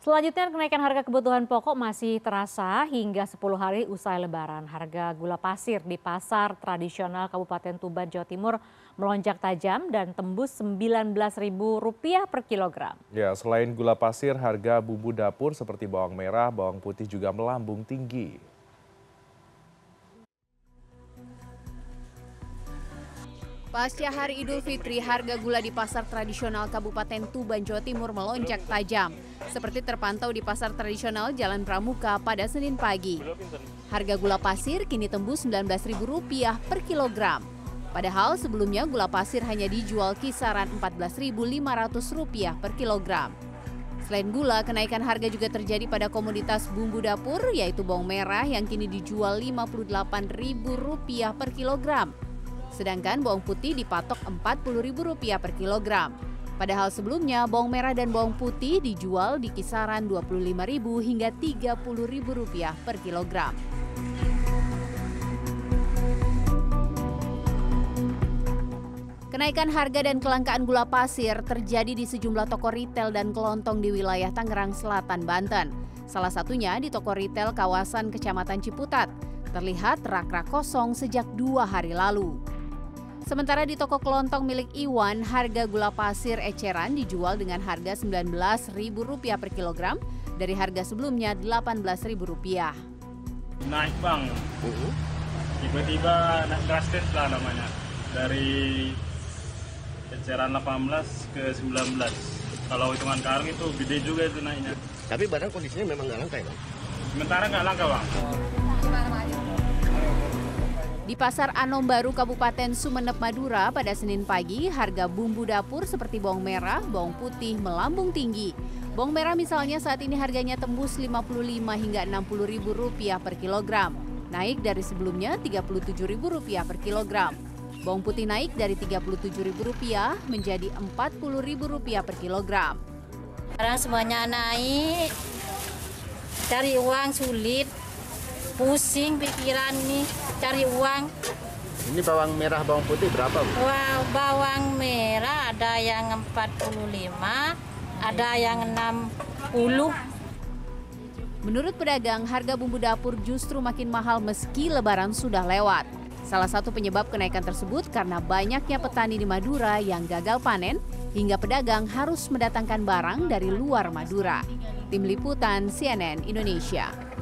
Selanjutnya, kenaikan harga kebutuhan pokok masih terasa hingga 10 hari usai Lebaran. Harga gula pasir di pasar tradisional Kabupaten Tuban, Jawa Timur melonjak tajam dan tembus Rp19.000 per kilogram. Ya, selain gula pasir, harga bumbu dapur seperti bawang merah, bawang putih juga melambung tinggi. Pasca Hari Idul Fitri, harga gula di pasar tradisional Kabupaten Tuban, Jawa Timur melonjak tajam. Seperti terpantau di pasar tradisional Jalan Pramuka pada Senin pagi. Harga gula pasir kini tembus Rp19.000 per kilogram. Padahal sebelumnya gula pasir hanya dijual kisaran Rp14.500 per kilogram. Selain gula, kenaikan harga juga terjadi pada komoditas bumbu dapur, yaitu bawang merah yang kini dijual Rp58.000 per kilogram. Sedangkan bawang putih dipatok Rp40.000 per kilogram. Padahal sebelumnya bawang merah dan bawang putih dijual di kisaran Rp25.000 hingga Rp30.000 per kilogram. Kenaikan harga dan kelangkaan gula pasir terjadi di sejumlah toko ritel dan kelontong di wilayah Tangerang Selatan, Banten. Salah satunya di toko ritel kawasan Kecamatan Ciputat. Terlihat rak-rak kosong sejak 2 hari lalu. Sementara di toko kelontong milik Iwan, harga gula pasir eceran dijual dengan harga Rp19.000 per kilogram dari harga sebelumnya Rp18.000. Naik bang, tiba-tiba naik drastis lah namanya. Dari eceran 18 ke 19. Kalau hitungan karung itu gede juga itu naiknya. Tapi barang kondisinya memang nggak langka ya bang? Sementara nggak langka bang. Di Pasar Anom Baru, Kabupaten Sumeneb, Madura pada Senin pagi, harga bumbu dapur seperti bawang merah, bawang putih melambung tinggi. Bawang merah misalnya saat ini harganya tembus Rp55 hingga Rp60.000 per kilogram. Naik dari sebelumnya Rp37.000 per kilogram. Bawang putih naik dari Rp37.000 menjadi Rp40.000 per kilogram. Sekarang semuanya naik, cari uang sulit. Pusing pikiran nih, cari uang. Ini bawang merah, bawang putih berapa bu? Wah, bawang merah ada yang 45, ada yang 60. Menurut pedagang, harga bumbu dapur justru makin mahal meski Lebaran sudah lewat. Salah satu penyebab kenaikan tersebut karena banyaknya petani di Madura yang gagal panen hingga pedagang harus mendatangkan barang dari luar Madura. Tim Liputan CNN Indonesia.